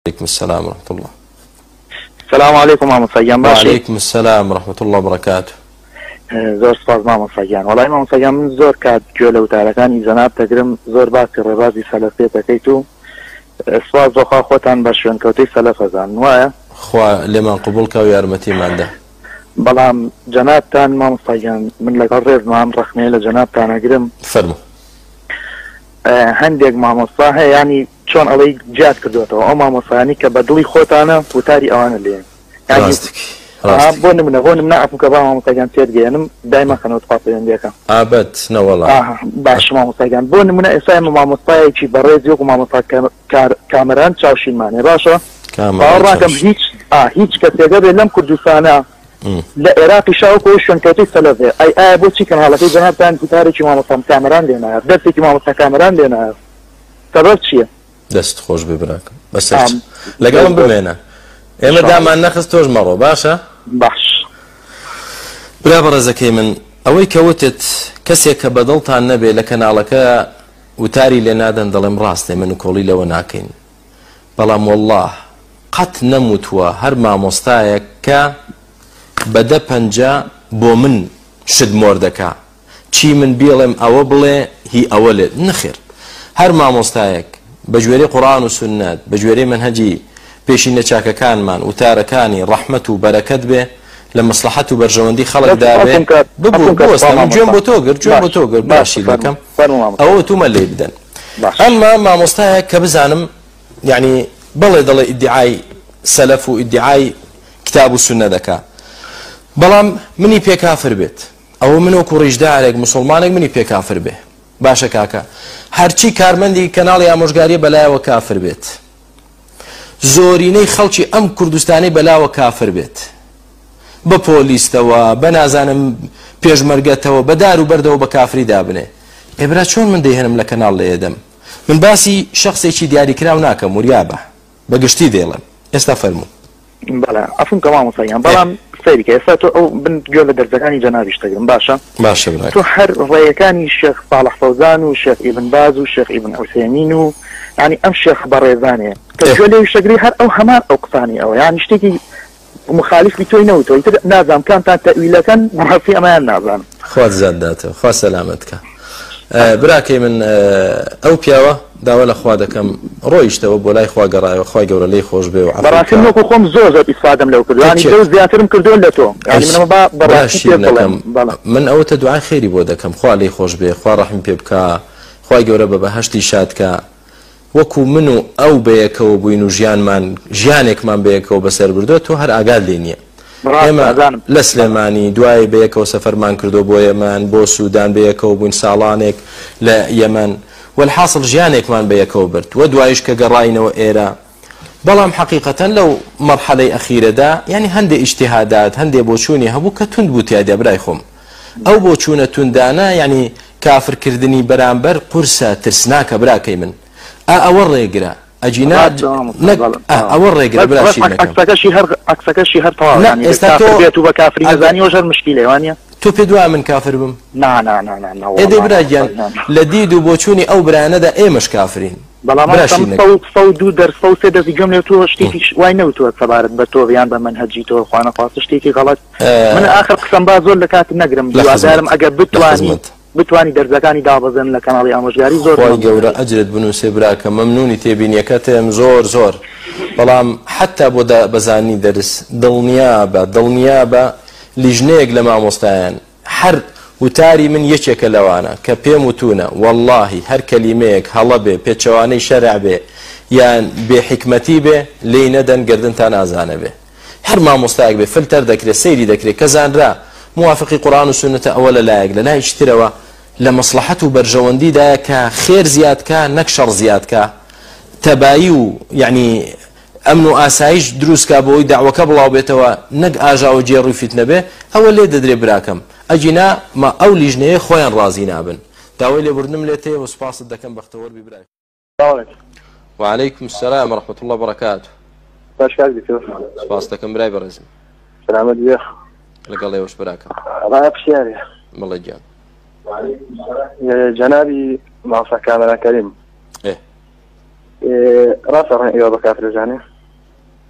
عليكم السلام ورحمة الله. السلام عليكم ماما سەگیان باشی. وعليكم السلام ورحمة الله وبركاته. زۆر سپاس ماما سەگیان. وەڵای ماما سەگیان من زۆر کات گوێ لە وتارەکانی جەناب دەگرم، زۆر باسی ڕێبازی سەلەفێ دەکەیت و سپاس بۆخوا خۆتان بە شوێنکەوتەی سەلەف ئەزان وایە؟ خوا لێمان قبول کە و یارمەتیماندا. بەڵام جەنابتان ماما سەگیان من لەگەڵ ڕێزمام ڕەخنەیە لە جەنابتان ئەگرم. فەرموو. هەندێک مامۆستا هەیە ینی چۆن ئەڵەی جیات کردوێتەوە ئەو مامۆستایانی کە بە دڵی خۆتانە وتاری ئەوانە لێن. بۆ نمونە عەفو کە با مامۆستایان تێت گەێنم دایما خەنەوە خوا پەیوەندیەکەم. ئابەت نەوەڵا. باش مامۆستایان بۆ نمونە ئێستا ئێمە مامۆستایەکی بەڕێزی وەکو مامۆستا کامەران چاوشینمانێ باشە؟ باوەڕاکەم هیچ کەسێگە بێ لەم کوردستانە لە عێراقی شاوەکەوەی شوێنکەوتەی سەلەفێ ئایا بۆچی کەناڵەکەی جەنابتان گوتارێکی مامۆستا کامەران لێ نایە، دەستێکی مامۆستا کامەران لێ نایە، سەبەب چییە؟ دەست خۆش بێ براکەم بەسەر لەگەڵم بمێنە ئێمە دامان نەخست تۆش مەڕۆ باشە؟ باش. برا بەڕێزەکەی من ئەوەی کەوتت کەسێک کە بەدڵتان نەبێ لە کەناڵەکە وتاری لێ نادەن دەڵێم ڕاستێ من کۆڵی لەوە ناکەین، بەڵام وەڵڵاه قەت نەموتووە هەر مامۆستایەک کە بەدە پەنجە بۆ من شدمۆر دەکا چی من بیڵێم ئەوە بڵێ هی ئەوە لێت نەخێر. هەر مامۆستایەک بە گوێرەی قورئان و سوننەت بە گوێرەی منهەجی پێشینە چاکەکانمان وتارەکانی ڕەحمەت و بەرەکەت بێ لە مەسلحەت و بەرژەوەندی خەڵکدا بێ ببوو گوێم بۆ تۆ گرت گوێم بۆ تۆ گرت باشی دەکەم ئەوە تومە لێ بدەن. ئەمما مامۆستایەک کە بزانم یعنی بەڵێ دەڵێ ئیدعای سەلەف و ئیدعای کتاب و سوننە دەکا، بەڵام منی پێ کافر بێت، ئەوە من وەکو ڕیژدارێک مسلمانێک منی پێ کافر بێ باشە کاکە، هەرچی کارمەندی کەناڵی ئامۆژگاریە بەلایەوە کافر بێت، زۆرینەی خەڵکی ئەم کوردستانی بەلاوە کافر بێت، بە پۆلیستەوە بە نازانم پێشمەرگەتەوە بە دار و بەردەوە بە کافری دابنێ. ئێبرا چۆن من دەیهێنم لە کەناڵ لە ئێدەم؟ من باسی شخصێکی دیاریکراو ناکەم وریابە بەگشتی دێڵم. ئێستا فەرموو. بەڵێ ئەفم کە مامۆستایان بەڵام سەیریکە ئێستا تۆ ئەو بن گوێ لە دەرزەکانی جەنابیش دەگرم باشە؟ باشە برای تۆ هەر ڕێیەکانی شێخ ساڵح فەوزان و شێخ ئیبن باز و شێخ ئیبن عوسێمین و ینی ئەم شێخ بەڕێزانەیە کە گوێ لێوی شەگری هەر ئەو هەمان ئەو قسانی ئەوە ینی شتێکی مخالفی تۆی نەوتەوە تر نازانم کامتان تەویلەکەن مەحەفی ئەمەیان نازانم. خوا زیادداتەوە خوا سەلامەتکە. براکەی من ئەو پیاوە داوا لە خوا دەکەم ڕۆیشتەوە بۆ لای خوا گەڕایەوە خوای گەورە لێی خۆش بێ و بەڕاستی وەکو خۆم زۆر ئیسفادەم لەو کرد ینی زۆر زیاترم کردووە لە تۆ من ئەوتە دوعای خێری بۆ دەکەم خوا لێی خۆش بێ، خوا ڕەحم پێ بکە، خوای گەورە بە بەهەشتی شادکە، وەکو من و ئەو بەیەکەوە بووین و ژیانێکمان بەیەکەوە بەسەر بردووە تۆ هەر ئاگاد لێ نییە. ئێمە لە سلێمانی دوای بەیەکەوە سەفەرمان کردو بۆ یەمەن بۆ سوودان بەیەکەوە بووین ساڵانێک لە یەمەن والحاصل ژیانێکمان بەیەکەوە برد وە دوایش کە گەڕاینەوە ئێرە. بەڵام حەقیقەتەن لەو مەرحەلەی ئەخیرەدا ینی هەندێک ئیجتیهادات هەندێک بۆچوونی هەبوو کە توند بوو تیادێ برای خۆم. ئەو بۆچوونە توندانە ینی کافرکردنی بەرامبەر قورسە ترسناکە براکەی من. ئەوە ڕێگرە ئەجینات ئەوە ڕێگرە براشی عکسەکەشی هەر تەواو ئێستا تۆ بێت و بە کافری نەزانی وەژەر مشکیلێ وانە تۆ پێ دوای من کافر بم؟ ئێدە براگیان لە دید و بۆچوونی ئەو برانەدا ئێمەش کافرین. بەڵام دو دەرس و سێ دەستی گەم لێ تۆ شتێکی وای نەوتووە سەبارەت بە تۆ یان بە منهەجی تۆ خوانە خواستە شتێکی غەڵەت. من ئاخر قسەم با زۆر لە کات نەگرم دووادارم ئەگەر بتوانی دەرزەکانی دابەزێن لە کەناڵی ئامۆژگاری زۆر گەورە ئەجرت بنووسێ براکە مەمنونی تێبینیەکەتم زۆر بەڵام حتا بۆ بەزانی دەرس دڵنیا بە لیژنەیەک لە مامۆستایان هەر وتاری من یەکێکە لەوانە کە پێم وتونە وەڵڵاهی هەر کەلیمەیەک هەڵە بێ پێچەوانەی شەرع بێ یان بێ حکمەتی بێ لێی نەدەن گردن تا نازانە بێ. هەر مامۆستایەک بێ فلتەر دەکرێت سەیری دەکرێت کە زانرا موافقی قورئان و سنەتە ئەوە لەلایەک لە لای شترەوە لە مەسلحەت و بەرژەوەندیدایە کە خێر زیادکە نەک شەڕ زیادکە، تەبایی و یعنی ئەمن و ئاسایش دروستکە بۆی داوەکە بڵاو بێتەوە نەک ئاژاوە جێڕووی فیتنە بێ ئەوە لێ دەدرێ براکەم. ئەجینا ما ئەو لیژنەیە خۆیان ڕازی نابن. داوای لێبوردنم لێتەیە و سوپاست دەکەم بەختەوەربی برای. وعليكم السلام ورحمة الله وبركاته. سپاس دەکەم برای بەڕێزم. سلامت بێ لەگەڵ ئێوەش براکەم. ڕای پرسیارێ. بەڵێ گیان. جەنابی مامۆستا کامەران کەریم ڕاستە ڕەنگە ئێوە بە کافر دەزانێ؟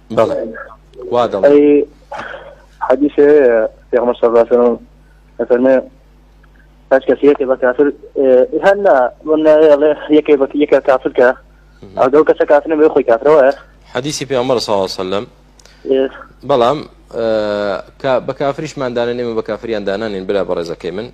بلى وادم أي حديث في عمر صلى الله عليه وسلم فرمى هاش كسيتي بكافر هلا ولا يك كافر كا أو دو كسكافر ما يخوي كافر حديثي في عمر صلى الله عليه وسلم بلام بكافريش ما دانني ما بكافريان دانني بلا برزك من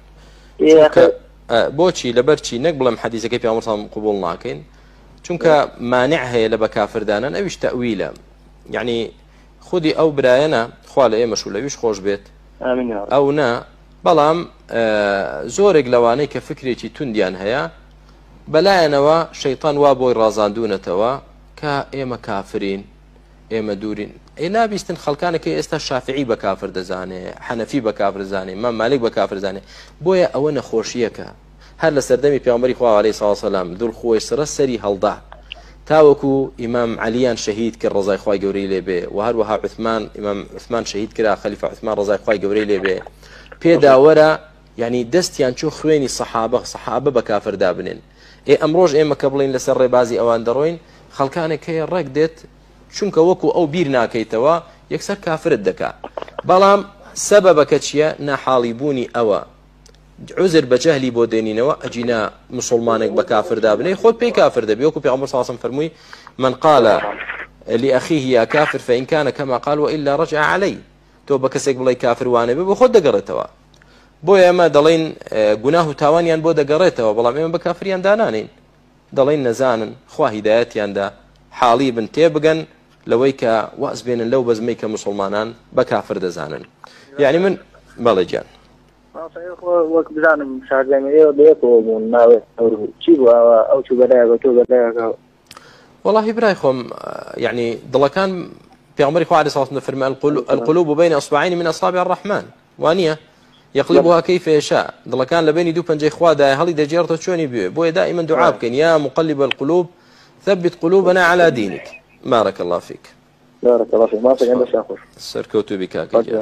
بۆچی لەبەرچی نەک بڵێم حەدیثەکەی پێغەمبەر قبول ناکەین چونکە مانع هەیە لە بەکافردانان ئەویش تەویلە یعنی خودی ئەو برایەنە خوا لە ئێمەش و لەویش خۆش بێت ئەو نا بەڵام زۆرێک لەوانەی کە فکرێکی توندیان هەیە بەلایەنەوە شەیطان وا بۆی ڕازاندوونەتەوە کە ئێمە کافرین ئێمە دوورین نابیستن خەڵکانێکی ئێستا شافعی بە کافر دەزانێ حەنەفی بە کافر دەزانێ مام مالک بە کافر دەزانێ بۆیە ئەوە نەخۆشیەکە هەر لە سەردەمی پێغەمبەری خوا عەلەیهی سڵاو وسەلام دوڵخۆیسرە سەری هەڵدا تاوەکو ئیمام عەلییان شەهید کرد ڕەزای خوای گەورەی لێ بێ و هەروەها عوثمان ئیمام عوثمان شەهید کرا خەلیفە عوثمان ڕەزای خوای گەورەی لێ بێ پێداوەرە یعنی دەستیان چوو خوێنی سەحابە بە کافر دابنێن ئەمڕۆژ ئێمە کە بڵین لەسەر ڕێبازی ئەوان دەڕۆین خەڵکانێک هەیە ڕێک دێت چونکە وەکو ئەو بیر ناکەیتەوە یەکسەر کافرت دەکا بەڵام سەبەبەکە چییە ناحاڵی بوونی ئەوە عوزر بە جەهلی بۆ دێنینەوە ئەجینا مسلمانێک بە کافر دابنێ خۆت پێی کافر دەبێ وەکو پێغەمبەر صلی الله علیه و سلم فەرمووی من قال لأخيه يا كافر فإن كان كما قال وإلا رجع عليه تۆ بە کەسێک بڵێ کافر وانێ بێ بۆ خۆت دەگەڕێتەوە بۆیە ئێمە دەڵێن گوناه و تاوانیان بۆ دەگەڕێتەوە بەڵام ئێمە بە کافریان دانانین دەڵێن نەزانن خوا هیدایەتیاندا حاڵی بن تێبگەن لەوەی کە واز بێنن لەو بەزمەی کە مسلمانان بە کافر دەزانن یعنی من بەڵێ گیان وەک بزانم شاردەمەوە بێتەوە بوون ناوێت چی بوو ئەو چوو بەلایەوە تۆ بەلایەکە والله برای خۆم يعني دڵەکان پێغەمبەری خوا عەلەیهی سڵاو وسەلام فەرمووی القلوب بين أصبعين من أصابع الرحمن وانیە يقلبها كيف يشاء دڵەکان لە بینی دوو پەنجەی خوادایە هەڵی دەجێڕێتەوە چۆنی بوێ بۆیە دائما دوعا بکەین یا مقلب القلوب ثبت قلوبنا على دينك بارك الله فيك بارك الله فيك ما في عندك شاخر سركوتو بكاكي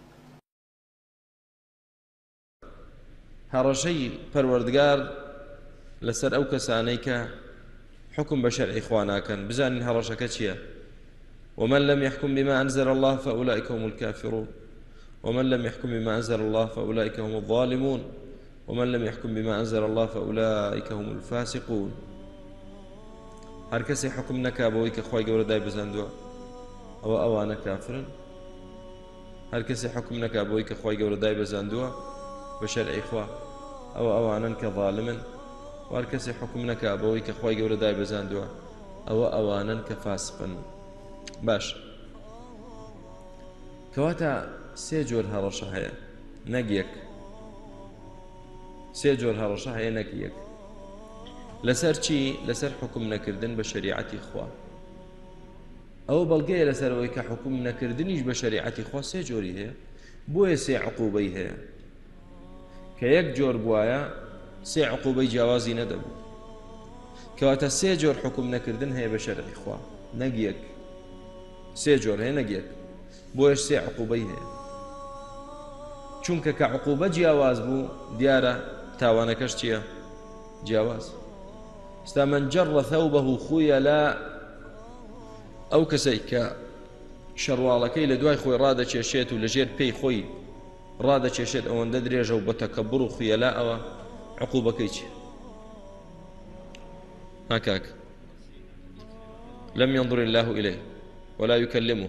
هەڕەشەی پەروەردگار لەسەر ئەو کەسانەی کە حکم بە شەرعی خوا ناکەن بزانین هەڕەشەکە چییە ومن لم يحكم بما أنزل الله فأولئك هم الكافرون ومن لم يحكم بما أنزل الله فأولئك هم الظالمون ومن لم يحكم بما أنزل الله فأولئك هم الفاسقون هەر کەسێ حکم نەکا بەوەی کە خوای گەورە دای بزاندووە ئەوە ئەوانە کافرن هەر کەسێ حکم نەکا بەوەی کە خوای گەورە دای بزاندووە بە شەرعی خوا ئەوە ئەوانن کە ظالمن و هەر کەسێ حکم نەکا بەوەی کە خوای گەورە دای بزاندووە ئەوە ئەوانن کە فاسقن باش کەواتە سێ جۆر هەڕەشە هەیە نەک یەک سێ جۆر هەڕەشە هەیە نەک یەک لەسەر چی لەسەر حکم نەکردن بە شەریعەتی خوا ئەوە بەڵگەیە لەسەرەوەی کە حکم نەکردنیش بە شەریعەتی خوا سێ جۆری هەیە بۆیە سێ عقوبەی هەیە کە یەک جۆر بوایە سێ عقوبەی جیاوازی نەدەبوو کەواتە سێ جۆر حکم نەکردن هەیە بە شەرعی خوا نەک یەک سێ جۆر هەیە نەک یەک بۆیش سێ عقوبەی هەیە چونکە کە عقوبە جیاواز بوو دیارە تاوانەکەش چییە جیاواز استا من جر ثوبه خيلا ئەو کەسەی کە شەڕواڵەکەی لە دوای خۆی ڕادەچێشێت و لەژێر پێی خۆی ڕادەچێشێت ئەوەندە درێژە و بە تەکەبڕ و خوێلا ئەوە عقوبەکەی چی هاکاک لم ينظر الله إليه ولا يكلمه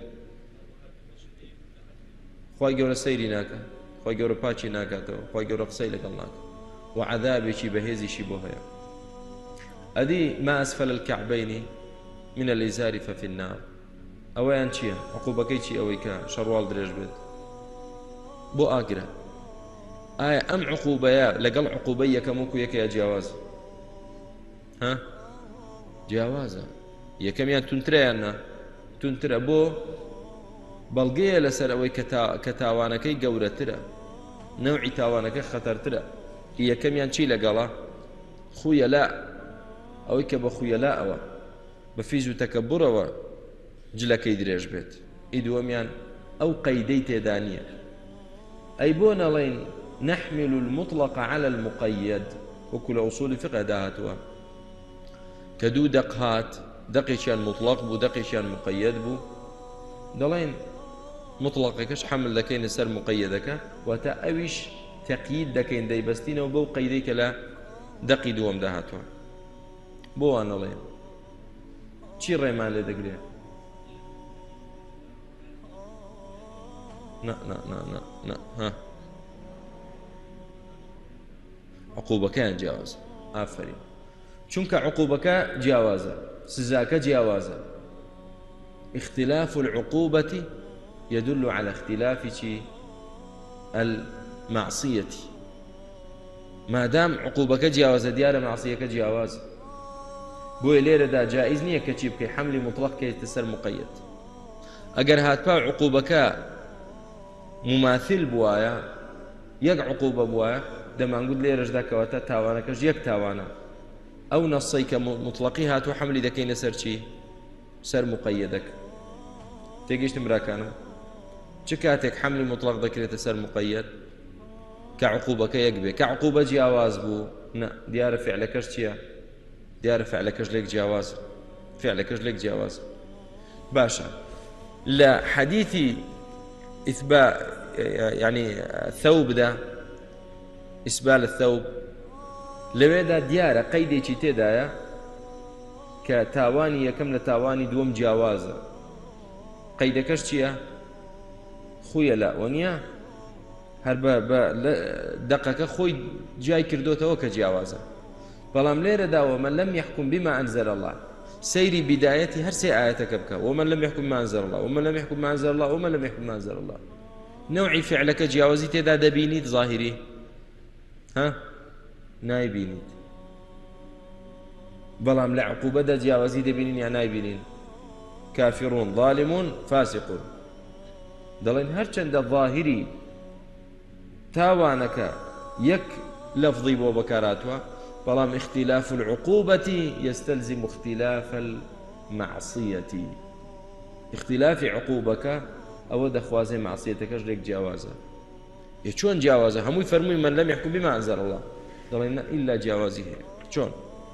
خوای گەورە سەیری ناکە خوای گەورە پاچی ناکاتەوە خوای گەورە قسەی لەگەڵ ناکە و عەذابێکی بەهێزیشی بۆ هەیە ئەدی ما أسفل الكعبين من الإزار ففي النار ئەوەیان چییە عقوبەکەی چی ئەوەی کە شەڕواڵ درێژ بێت بۆ ئاگرە ئایا ئەم عقوبەیە لەگەڵ عقوبەی یەکەم وەکو یەکەیە جیاواز ها جیاوازە یەکەمیان تونترەیان نا تونترە بۆ بەڵگەیە لەسەر ئەوەی کە تاوانەکەی گەورەترە نەوعی تاوانەکە خەتەرترە یەکەمیان چی لەگەڵا خویەلا ئەوەی کە بە خویەلا ئەوە بە فیز و تەکەبڕەوە جلەکەی درێژ بێت ئیدووەمیان ئەو قەیدەی تێدا نییە ئەی بۆ نەڵێن نەحمل المطلق على المقيد وەکو لە ئوسولی فقهدا هاتووە کە دوو دەق هات دەقێکیان مطلق بوو دەقێکیان مقەیەد بوو دەڵێن مطلقەکەش حمل دەکەین لەسەر مقەیەدەکە واتە ئەویش تەقیید دەکەین دەیبەستینەوە بەو قەیدەی کە لە دەقی دووەمدا هاتووە بۆ وان دەڵێن چی ڕێمان لێ دەگرێت ها عقوبەکەیان جیاوازە ئافرین چونکە عقوبەکە جیاوازە سزاکە جیاوازە اختلاف العقوبة يدل على اختلاف المعصية ما دام عقوبەکە جیاوازە دیارە معصیەکە جیاوازە بۆیە لێرەدا جائز نییە کە چی بکەی حملی مطلق کەیتە سەر مقەیەد ئەگەر هاتپا عقوبەکە مماثل بوایە یەک عقوبە بوایە دەمانگوت لێرەشدا کەواتە تاوانەکەش یەک تاوانە ئەو نەسەی کە مطلقی هاتووە حملی دەکەینە سەر چی سەر مقەیەدەکە تێگەیشتم براکانم چ کاتێک حملی مطلق دەکرێتە سەر مقەیەد کە عقوبەکە یەک بێ کە عقوبە جیاواز بوو نە دیارە فعلەکەش چییە دیارە فعلەکەش لێک جیاوازە فعلەکەش لێک جیاوازە باشە لە حەدیثی إثبات يعني ثوب ده إسبال الثوب لويدا ديارة قيدي چي تيدايا كتاواني يكم لتاواني دوم جاوازة قيدكش چيا خويا لا ونيا هربا دقك خوي جاي كردوتا وكا جاوازة بلام ليرة دا ومن لم يحكم بما أنزل الله سيري بدايتي هر سي آياتك بكا ومن لم يحكم ما أنزل الله ومن لم يحكم ما أنزل الله ومن لم يحكم ما أنزل الله نوعي فعلك جاوزي تدا دبينيت ظاهري ها نايبينيت بلام لعقوبة دا جاوزي دبينين يعني نايبينين كافرون ظالمون فاسقون دلين هرچند ظاهري تاوانك يك لفظي بو بكاراتوا بلام اختلاف العقوبة يستلزم اختلاف المعصية اختلاف عقوبك أو دخوازي معصيتك لك جوازة شلون جوازة هم يفرمون من لم يحكم بما أنزل الله ضلنا إلا جوازه شلون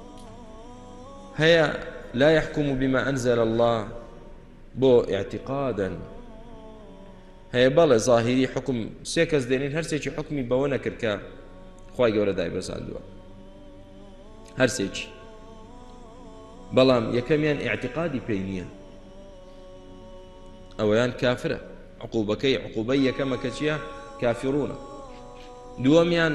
هيا لا يحكم بما أنزل الله بو اعتقادا هيا بلا ظاهري حكم سيكز دينين هرسيكي حكمي بونا كركا خواهي قورة داي بزاندوا هرسيكي بلام يكميان اعتقادي بينيا أويان كافرة عقوبية كما كتشيا كافرون دواميان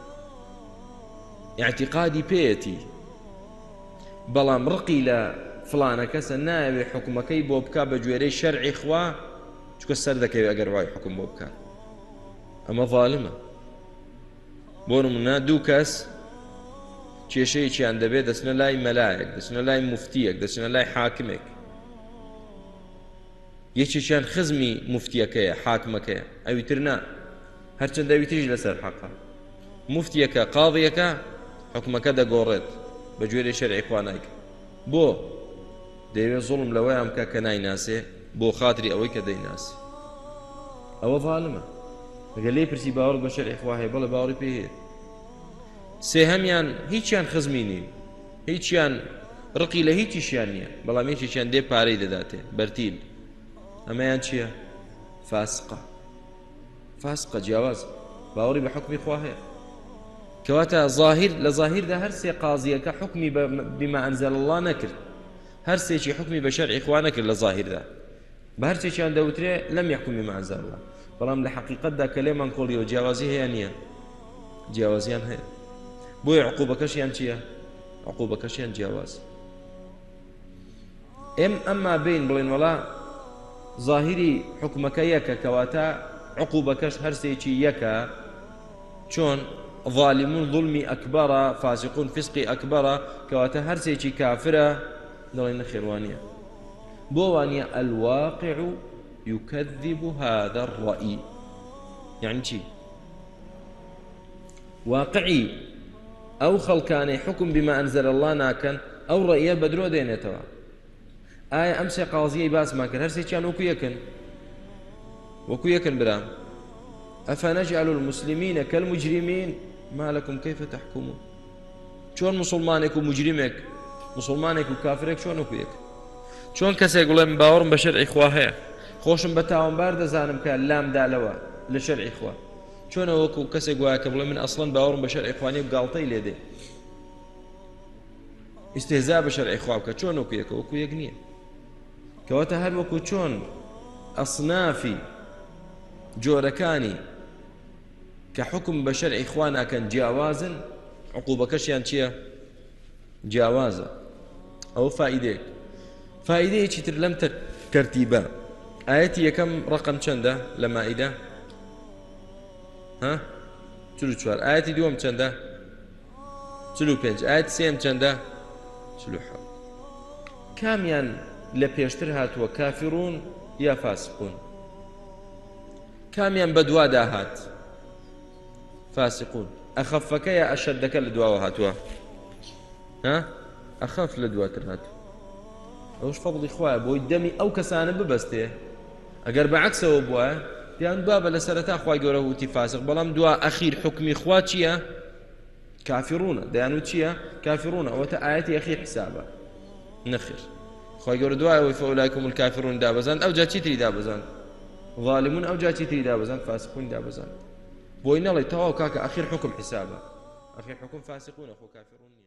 اعتقادي بيتي بلام رقي لا فلانة كسا ناوي حكمكي بوبكا بجويري شرعي خوا شكو السردكي أقرواي حكم بوبكا أما ظالمة بونو منا دوكاس کێشەیەکیان دەبێت دەچنە لای مەلایەک دەچنە لای موفتیەک دەچنە لای حاکمێک یەکێکیان خزمی موفتیەکەیە حاکمەکەیە ئەویتر نا هەرچەندە ئەویتریش لەسەر حەقە موفتیەکە قاضیەکە حکومەکە دەگۆڕێت بە گوێرەی شەرعی خوا نایکە بۆ دەیەوێت زوڵم لەوەیان بکە کە نایناسێ بۆ خاتری ئەوەی کە دەیناسێ ئەوە ظالمە ئەگەر لێی پرسی باوەڕ بە شەرعی خوا هەیە بەڵێ باوەڕی پێ هەیە سێهەمیان هیچیان خزمی نین هیچیان ڕقی لە هیچیشیان نییە بەڵام هیچیان دێ پارەی دەداتێ بەرتیل ئەمەیان چییە فاسقە جیاواز باوەڕی بە حکمی خوا هەیە کەواتە ظاهر لە ظاهردا هەر سێ قازیەکە حکمی بما ئەنزەل الله نەکرد هەر سێکی حکمی بە شەرعی خوا نەکرد لە ظاهردا بە هەرچێکیان دەوترێ لەم یحکم بما ئەنزەل الله بەڵام لە حەقیقەتدا کە لێمان کۆڵیەوە جیاوازی هەیە نییە جیاوازیان هەیە بۆیە عقوبەکەشیان چییە عقوبەکەشیان جیاواز ئەمما بین بڵێن وەڵا ظاهری حکمەکە یەکە کەواتە عقوبەکەش هەرسێکی یەکە چۆن ظالمون ظلمی ئەکبەرە فاسقون فسقی ئەکبەرە کەواتە هەرسێکی کافرە دەڵێن نەخێوانیە بۆ وانە الواقع يكذب هذا الرأي يعني چی واقعي ئەو خەڵکانەی حکم بما ئەنزەل الله ناکەن ئەو ڕەئیە بەدرۆ دێنێتەوە ئایا ئەم سێ قازیەی باسمان کرد هەرسێکیان وەکو یەکن برام ئەفەنەجعل المسلمین کالمجرمین ما لكم كيف تحكمون چۆن مسلمانێک و مجرمێک مسلمانێک و کافرێک چۆن وەکو یەک چۆن کەسێک بڵێ من باوەڕم بە شەرعی خوا هەیە خۆ خۆشم بە تاوانبار دەزانم کە لامدالەوە لە شەرعی خوا چۆنە وەکو کەسێک وایە کە بڵێ من ئەسڵەن باوەڕم بە شەرعی خوانی و گاڵتەی لێدێ ئیستێزا بە شەرعی خوا بکە چۆن وەکو یەکە وەکو یەک نییە کەواتە هەر وەکو چۆن ئەصنافی جۆرەکانی کە حکم بە شەرعی خوا ناکەن جیاوازن عقوبەکەشیان چییە؟ جیاوازە ئەوە فائیدەیەک فائیدەیەکی تر لەم تەرتیبە ئاەتی یەکەم ڕقم چەندە لە مائیدە؟ ها؟ 44 ئاەتی دووەم چەندە؟ 45 ئاەتی سێم چەندە؟ 47 کامیان لە پێشتر هاتووە کافرون یا فاسقون کامیان بە دوا داهات فاسقون ئەخەفەکە یا ئەشەدەکە لە دواوە هاتووە ها؟ ئەخەف لە دواتر هاتووە ئەوش فەضڵی خوایە بۆی دەمی ئەو کەسانە ببەستێ ئەگەر بەعەکسەوە بووە پیان بابە لە سەرەتا خوای گەورە وتی فاسق بەڵام دوا ئەخیر حکمی خوا چییە؟ کافرونە دەیانوت چییە؟ کافرونە ئەوەتە ئاەتی ئەخیر حسابە نەخیر خوای گەورە دوایەوەی فەئولایکم الکافرون دابەزاند ئەو جا چیتری دابەزاند ظالمون ئەو جا چیتری دابەزاند فاسقون دابەزاند بۆی نەڵێ تەواو کاکە ئەخیر حکم حسابە ئەخیر حکم فاسقونە خۆ کافرون نییە